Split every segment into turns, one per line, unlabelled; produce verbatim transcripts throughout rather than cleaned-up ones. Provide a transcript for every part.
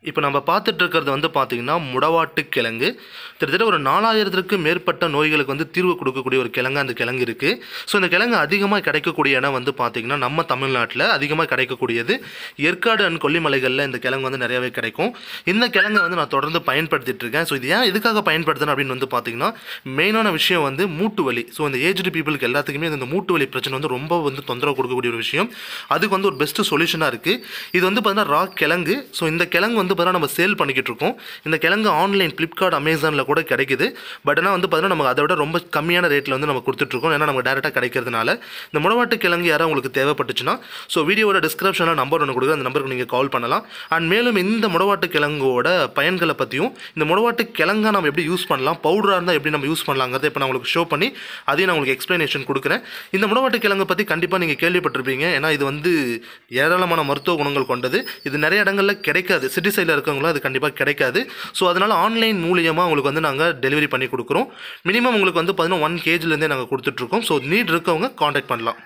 இப்போ நம்ம பார்த்துட்டு இருக்கிறது வந்து பார்த்தீங்கன்னா முடவாட்டு கிழங்கு. கிட்டத்தட்ட ஒரு நாலாயிரத்திற்கு மேற்பட்ட நோய்களுக்கு வந்து தீர்வு கொடுக்கக்கூடிய ஒரு கிழங்கு அந்த கிழங்கு இருக்குது. ஸோ இந்த கிழங்கு அதிகமாக கிடைக்கக்கூடிய இடம் வந்து பார்த்திங்கன்னா நம்ம தமிழ்நாட்டில் அதிகமாக கிடைக்கக்கூடியது ஏற்காடு அண்ட் கொல்லிமலைகளில் இந்த கிழங்கு வந்து நிறையாவே கிடைக்கும். இந்த கிழங்கை வந்து நான் தொடர்ந்து பயன்படுத்திட்டு இருக்கேன். ஸோ இது ஏன் எதுக்காக பயன்படுத்துகிறேன் அப்படின்னு வந்து பார்த்திங்கன்னா மெயினான விஷயம் வந்து மூட்டு வலி. ஸோ இந்த ஏஜ்டு பீப்புளுக்கு எல்லாத்துக்குமே இந்த மூட்டு வலி பிரச்சனை வந்து ரொம்ப வந்து தொந்தரவு கொடுக்கக்கூடிய ஒரு விஷயம். அதுக்கு வந்து ஒரு பெஸ்ட்டு சொல்யூஷனாக இருக்குது. இது வந்து பார்த்தீங்கன்னா ரா கிழங்கு. ஸோ இந்த கிழங்கு வந்து பார்த்தீங்கன்னா நம்ம சேல் பண்ணிக்கிட்டு இருக்கோம். இந்த கிழங்கு ஆன்லைன் ஃப்ளிப்கார்ட் அமேசானில் கூட கிடைக்குது. பட் ஆனால் வந்து பார்த்தீங்கன்னா நமக்கு அதை விட ரொம்ப கம்மியான ரேட்டில் வந்து நம்ம கொடுத்துட்ருக்கோம். ஏன்னா நமக்கு டேரெக்டாக கிடைக்கிறதுனால இந்த முடவாட்டு கிழங்கு யாராவது உங்களுக்கு தேவைப்பட்டுச்சுன்னா ஸோ வீடியோட டிஸ்கிரிப்ஷனில் நம்பர் ஒன்று கொடுக்குறேன். அந்த நம்பருக்கு நீங்கள் கால் பண்ணலாம். அண்ட் மேலும் இந்த முடவாட்டு கிழங்கோட பயன்களை பற்றியும் இந்த முடவாட்டு கிழங்கை நம்ம எப்படி யூஸ் பண்ணலாம், பவுடராக இருந்தால் எப்படி நம்ம யூஸ் பண்ணலாங்கிறத இப்போ நான் உங்களுக்கு ஷோ பண்ணி அதையும் நான் உங்களுக்கு எக்ஸ்ப்ளனேஷன் கொடுக்குறேன். இந்த முடவாட்டு கிழங்கை பற்றி கண்டிப்பாக நீங்கள் கேள்விப்பட்டிருப்பீங்க. ஏன்னா இது வந்து ஏராளமான மருத்துவ குணங்கள் கொண்டது. இது நிறைய இடங்களில் கிடைக்காது. சிட்டி சைடில் இருக்கவங்களும் அது கண்டிப்பாக கிடைக்காது. ஸோ அதனால் ஆன்லைன் மூலியமாக உங்களுக்கு வந்து நாங்கள் டெலிவரி பண்ணி கொடுக்குறோம். மினிமம் உங்களுக்கு வந்து பார்த்தீங்கன்னா ஒன் கேஜிலேருந்தே நாங்கள் கொடுத்துட்ருக்கோம். ஸோ நீட் இருக்கவங்க காண்டாக்ட் பண்ணலாம்.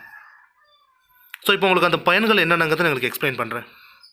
ஸோ இப்போ உங்களுக்கு அந்த பயன்கள் என்னென்னங்கிறத நான் உங்களுக்கு எக்ஸ்பிளைன் பண்ணுறேன்.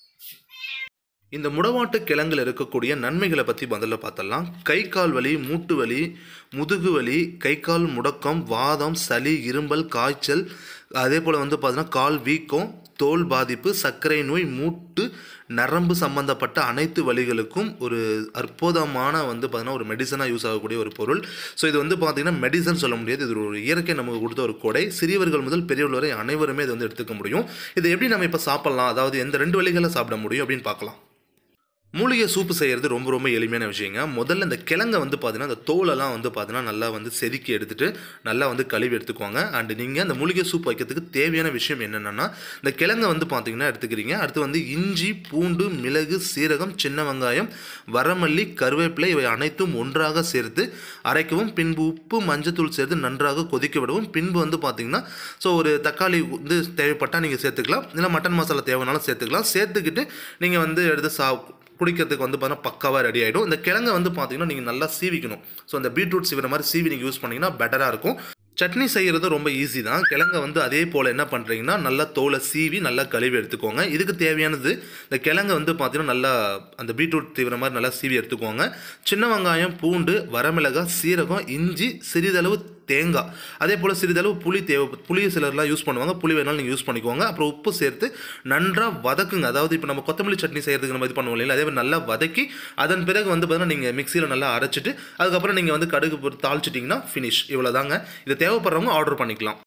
இந்த முடவாட்டு கிழங்கில் இருக்கக்கூடிய நன்மைகளை பற்றி முதல்ல பார்த்தலாம். கை கால் வலி, மூட்டு வலி, முதுகு வலி, கை கால் முடக்கம், வாதம், சளி, இரும்பல், காய்ச்சல், அதே போல் வந்து பார்த்தீங்கன்னா கால் வீக்கம், தோல் பாதிப்பு, சர்க்கரை நோய், மூட்டு நரம்பு சம்பந்தப்பட்ட அனைத்து வலிகளுக்கும் ஒரு அற்புதமான வந்து பார்த்தீங்கன்னா ஒரு மெடிசனாக யூஸ் ஆகக்கூடிய ஒரு பொருள். ஸோ இது வந்து பார்த்தீங்கன்னா மெடிசன் சொல்ல முடியாது. இது ஒரு இயற்கை நமக்கு கொடுத்த ஒரு கொடை. சிறியவர்கள் முதல் பெரியவர்கள் வரை அனைவருமே இது வந்து எடுத்துக்க முடியும். இதை எப்படி நம்ம இப்போ சாப்பிட்லாம், அதாவது எந்த ரெண்டு வழிகளை சாப்பிட முடியும் அப்படின்னு பார்க்கலாம். மூலிகை சூப்பு செய்கிறது ரொம்ப ரொம்ப எளிமையான விஷயங்க. முதல்ல இந்த கிழங்கை வந்து பார்த்தீங்கன்னா அந்த தோலெல்லாம் வந்து பார்த்தீங்கன்னா நல்லா வந்து செதுக்கி எடுத்துகிட்டு நல்லா வந்து கழுவி எடுத்துக்குவாங்க. அண்ட் நீங்கள் அந்த மூலிகை சூப் வைக்கிறதுக்கு தேவையான விஷயம் என்னென்னா இந்த கிழங்கை வந்து பார்த்தீங்கன்னா எடுத்துக்கிறீங்க. அடுத்து வந்து இஞ்சி, பூண்டு, மிளகு, சீரகம், சின்ன வெங்காயம், வரமல்லி, கருவேப்பிலை இவை அனைத்தும் ஒன்றாக சேர்த்து அரைக்கவும். பின்பு உப்பு, மஞ்சத்தூள் சேர்த்து நன்றாக கொதிக்க விடவும். பின்பு வந்து பார்த்தீங்கன்னா ஸோ ஒரு தக்காளி வந்து தேவைப்பட்டால் நீங்கள் சேர்த்துக்கலாம். இல்லை மட்டன் மசாலா தேவைனாலும் சேர்த்துக்கலாம். சேர்த்துக்கிட்டு நீங்கள் வந்து எடுத்து சா குடிக்கிறதுக்கு வந்து பார்த்தீங்கன்னா பக்காவாக ரெடி ஆகிடும். இந்த கிழங்கை வந்து பார்த்தீங்கன்னா நீங்கள் நல்லா சீவிக்கணும். ஸோ அந்த பீட்ரூட் சீவிற மாதிரி சீவி நீங்கள் யூஸ் பண்ணிங்கன்னா பெட்டராக இருக்கும். சட்னி செய்கிறது ரொம்ப ஈஸி தான். கிழங்கை வந்து அதே போல் என்ன பண்ணுறீங்கன்னா நல்லா தோலை சீவி நல்லா கழுவி எடுத்துக்கோங்க. இதுக்கு தேவையானது இந்த கிழங்கை வந்து பார்த்தீங்கன்னா நல்லா அந்த பீட்ரூட் தீவிர மாதிரி நல்லா சீவி எடுத்துக்கோங்க. சின்ன வெங்காயம், பூண்டு, வரமிளகாய், சீரகம், இஞ்சி, சிறிதளவு தேங்காய், அதே போல் சிறிதளவு புளி தேவை. புளியை சிலர்லாம் யூஸ் பண்ணுவாங்க. புளி வேணாலும் நீங்கள் யூஸ் பண்ணிக்கோங்க. அப்புறம் உப்பு சேர்த்து நன்றாக வதக்குங்க. அதாவது இப்போ நம்ம கொத்தமல்லி சட்னி செய்கிறதுக்கு நம்ம இது பண்ணுவோம் இல்லைங்களா, அதே மாதிரி நல்லா வதக்கி அதன் பிறகு வந்து பார்த்தீங்கன்னா நீங்கள் மிக்சியில் நல்லா அரைச்சிட்டு அதுக்கப்புறம் நீங்கள் வந்து கடுகு தாளிச்சிட்டிங்கன்னா ஃபினிஷ். இவ்வளோ தாங்க. இது தேவைப்படுறவங்க ஆர்டர் பண்ணிக்கலாம்.